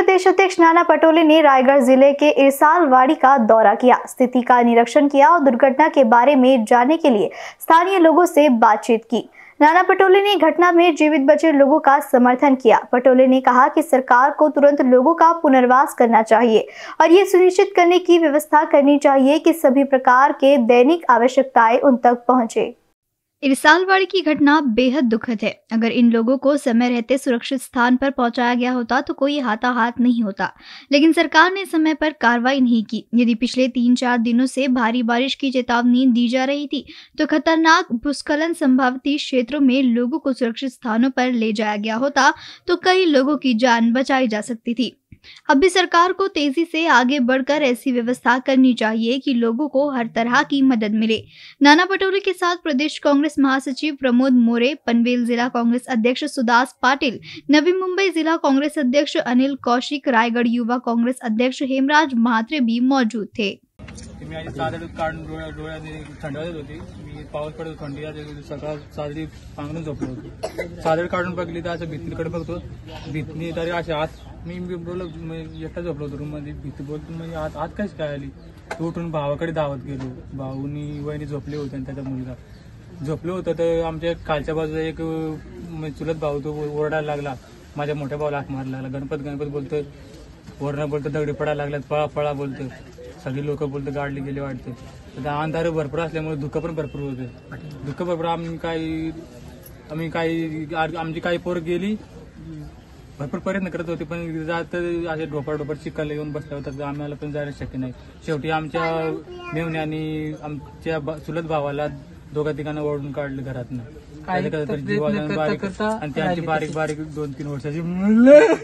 प्रदेश अध्यक्ष नाना पटोले ने रायगढ़ जिले के इरसालवाड़ी का दौरा किया, स्थिति का निरीक्षण किया और दुर्घटना के बारे में जानने के लिए स्थानीय लोगों से बातचीत की। नाना पटोले ने घटना में जीवित बचे लोगों का समर्थन किया। पटोले ने कहा कि सरकार को तुरंत लोगों का पुनर्वास करना चाहिए और ये सुनिश्चित करने की व्यवस्था करनी चाहिए कि सभी प्रकार के दैनिक आवश्यकताएं उन तक पहुंचे। इरसालवाड़ी की घटना बेहद दुखद है। अगर इन लोगों को समय रहते सुरक्षित स्थान पर पहुंचाया गया होता तो कोई हाथाहाथ नहीं होता, लेकिन सरकार ने समय पर कार्रवाई नहीं की। यदि पिछले 3-4 दिनों से भारी बारिश की चेतावनी दी जा रही थी तो खतरनाक भूस्खलन संभावित क्षेत्रों में लोगों को सुरक्षित स्थानों पर ले जाया गया होता तो कई लोगों की जान बचाई जा सकती थी। अब भी सरकार को तेजी से आगे बढ़कर ऐसी व्यवस्था करनी चाहिए कि लोगों को हर तरह की मदद मिले। नाना पटोले के साथ प्रदेश कांग्रेस महासचिव प्रमोद मोरे, पनवेल जिला कांग्रेस अध्यक्ष सुदास पाटिल, नवी मुंबई जिला कांग्रेस अध्यक्ष अनिल कौशिक, रायगढ़ युवा कांग्रेस अध्यक्ष हेमराज म्हात्रे भी मौजूद थे। मी आज सादर काढून डोळ्याने थंड वाजत होती। मी पाऊस पडत थंडी आज सकाळ सादरी पांघरून झोपलो होतो। सादर काढून बघली तर असं भीतीकडे बघतो, भीतनी तरी असे आत मी बोललो, एकटा झोपलो होतो रूम मध्ये। भीती बोलतो म्हणजे आत कशी काय आली, उठून भावाकडे धावत गेलो। भाऊनी वहिनी झोपले होते आणि त्याचा मुलगा झोपलो होता। तर आमच्या खालच्या बाजूला एक चुलत भाऊ तो ओरडायला लागला, माझ्या मोठ्या भावाला हाक मारायला लागला। गणपत बोलतोय, वरना बोलतो दगडी पडायला लागल्यात, पळा पळा बोलतोय। सगळे लोक बोलतो गाडली गेले वाटते। तर अंधार भरपूर असल्यामुळे धुकं पण भरपूर होते। धुकं भरपूर आम्ही काही पोर गेली, भरपूर प्रयत्न करत होते, पण जात असे ढोपर चिखल येऊन बसल्या होता तर आम्हाला पण जायला शक्य नाही। शेवटी आमच्या मेवण्यानी आमच्या चुलत भावाला दोघा तिघांना ओढून काढलं घरातनं। बारीक आणि त्यांची बारीक 2-3 वर्षाची मुलं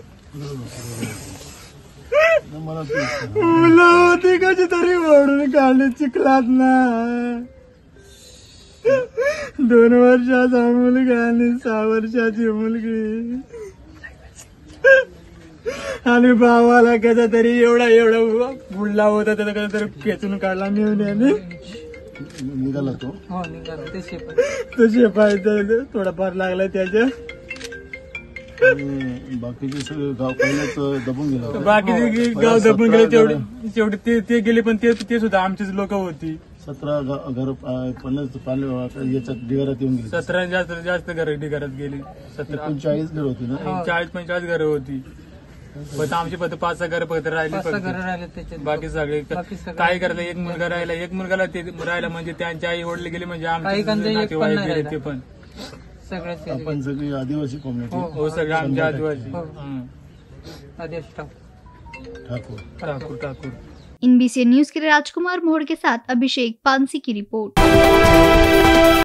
होती, कशी तरी ओढून काढले चिखलात ना। 2 वर्षाचा मुलगा आणि 6 वर्षाची मुलगी आणि भावाला कसा तरी एवढा बुडला होता, त्याचा कसा तरी खेचून काढला मेवण्याने। निघाला तो, हो निघाला। ते शेपायचं थोडाफार लागला त्याच्या। बाकीचे सगळे गाव पहिल्याच दबून गेलं, बाकीचे गाव दबून गेले। शेवटी ते गेले, पण ते सुद्धा आमचीच लोक होती। 17 घर याच्यात ढिगाऱ्यात येऊन गेली। 17 जास्त घर ढिगाऱ्यात गेली। 40 घर होती ना, 40-45 घरं होती। फक्त आमची फक्त 5-6 घरं फक्त राहिली। बाकी सगळे काय करायला, एक मुलगा राहिला, एक मुलगाला ते राहिला म्हणजे त्यांच्या आई वडील गेले, म्हणजे आमचे नातेवाईक गेले ते पण। आपण सगळी आदिवासी कम्युनिटी, हो सगळे आमच्या आदिवासी ठाकुर। NBC न्यूज के लिए राजकुमार मोहड़ के साथ अभिषेक पानसी की रिपोर्ट।